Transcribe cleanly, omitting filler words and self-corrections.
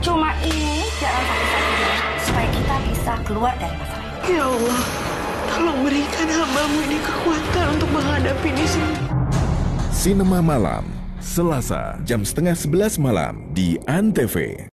Cuma ini jalan satu-satunya supaya kita bisa keluar dari masalah ini. Ya Allah, tolong berikan hamba-Mu ini kekuatan untuk menghadapi ini semua. Sinema Malam, Selasa jam 10:30 malam di ANTV.